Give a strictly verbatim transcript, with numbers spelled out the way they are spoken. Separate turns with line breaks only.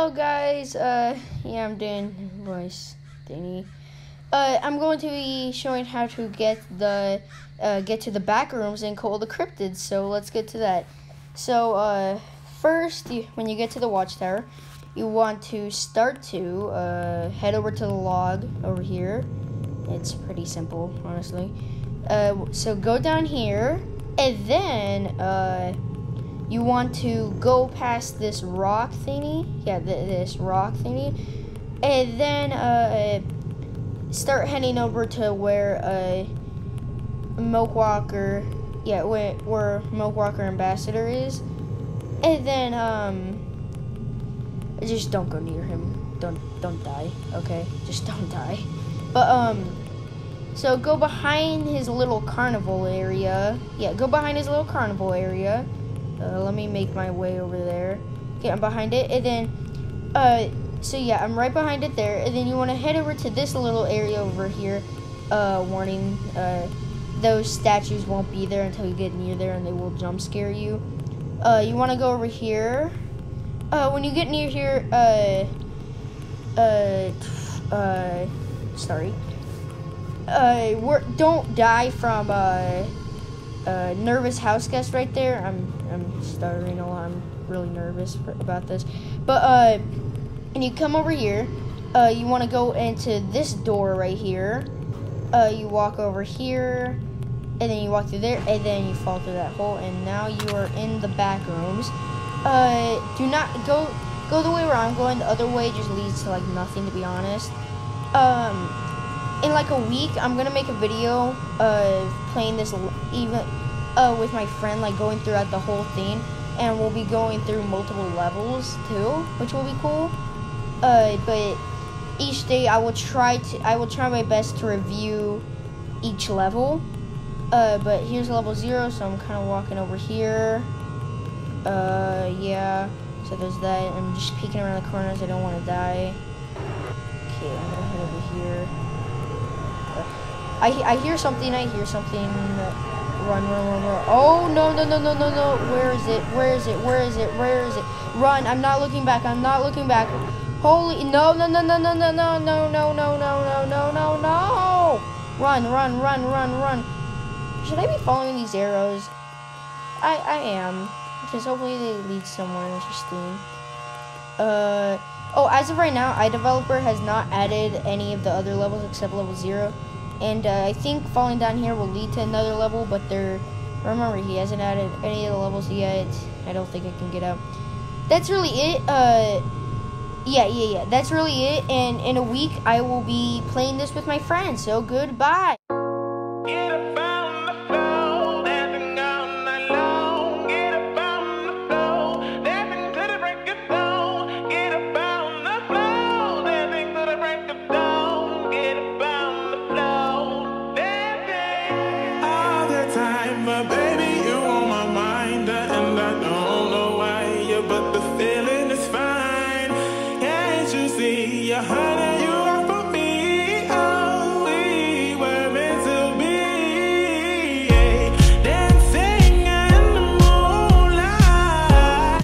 Hello guys, uh, yeah, I'm doing voice thingy. Uh, I'm going to be showing how to get the, uh, get to the backrooms and call the cryptids, so let's get to that. So, uh, first, you, when you get to the watchtower, you want to start to, uh, head over to the log over here. It's pretty simple, honestly. Uh, so go down here, and then, uh, you want to go past this rock thingy, yeah, th this rock thingy, and then uh, start heading over to where uh, Milkwalker, yeah, where, where Milkwalker Ambassador is, and then um, just don't go near him. Don't don't die, okay? Just don't die. But um, so go behind his little carnival area. Yeah, go behind his little carnival area. Uh, let me make my way over there. Okay, I'm behind it, and then, uh, so yeah, I'm right behind it there, and then you want to head over to this little area over here. Uh, warning, uh, those statues won't be there until you get near there, and they will jump scare you. Uh, you want to go over here. Uh, when you get near here, uh, uh, uh, sorry. Uh, we're, don't die from, uh, Uh, nervous house guest right there. I'm I'm stuttering a lot. I'm really nervous for, about this. But uh, and you come over here. Uh, you want to go into this door right here. Uh, you walk over here, and then you walk through there, and then you fall through that hole, and now you are in the back rooms. Uh, do not go go the way where I'm going. The other way just leads to like nothing, to be honest. Um. In like a week, I'm gonna make a video of playing this even uh, with my friend, like going throughout the whole thing, and we'll be going through multiple levels too, which will be cool. Uh, but each day, I will try to I will try my best to review each level. Uh, but here's level zero, so I'm kind of walking over here. Uh, yeah. So there's that. I'm just peeking around the corners. I don't want to die. Okay, I'm gonna head over here. I, I hear something, I hear something. Run, run, run, run. Oh, no, no, no, no, no, no. Where is it? Where is it? Where is it? Where is it? Run. I'm not looking back. I'm not looking back. Holy, no, no, no, no, no, no, no, no, no, no, no, no, no, no, no. Run, run, run, run, run. Should I be following these arrows? I, I am. Because hopefully they lead somewhere interesting. Uh... Oh, as of right now, iDeveloper has not added any of the other levels except level zero. And uh, I think falling down here will lead to another level, but they're, remember, he hasn't added any of the levels yet. I don't think I can get up. That's really it. Uh, yeah, yeah, yeah. That's really it. And in a week, I will be playing this with my friends. So goodbye.